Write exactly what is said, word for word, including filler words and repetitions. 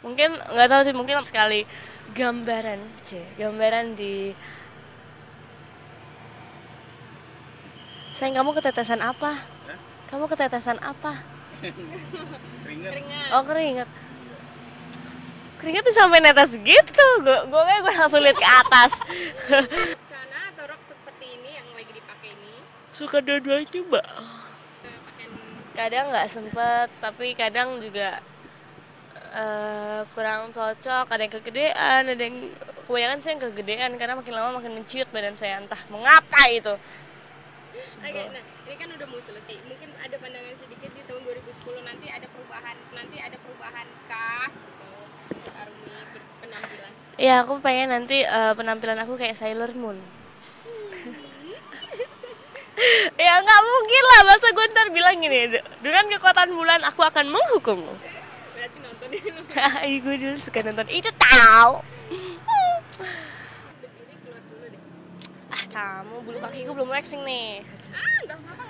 Mungkin nggak tahu sih, mungkin sekali gambaran, c gambaran di. Sayang, kamu ketetesan apa? Hah? Kamu ketetesan apa? Keringet. Oh, keringet. Keringet tuh sampai netes gitu. Gue gue kayak gue langsung lihat ke atas. Celana atau rok seperti ini yang lagi dipakai ini? Suka dua-duanya, Mbak. Eh, pakaian Kadang nggak sempet, tapi kadang juga eh, kurang cocok. Ada yang kegedean, ada yang kebanyakan sih yang kegedean karena makin lama makin menciut badan saya, entah mengapa itu. Oke, nah ini kan udah mau selesai. Mungkin ada pandangan sedikit di tahun dua ribu sepuluh nanti ada perubahan, nanti ada perubahan kah gitu untuk Arumi penampilan? Ya, aku pengen nanti eh, penampilan aku kayak Sailor Moon. Ya nggak mungkin lah, masa gue ntar bilang gini, dengan kekuatan bulan aku akan menghukummu. Berarti nonton dulu. Ih, gue dulu suka nonton itu tahu. Ini keluar dulu deh. Ah, kamu bulu kakiku belum waxing nih. Ah, nggak apa-apa.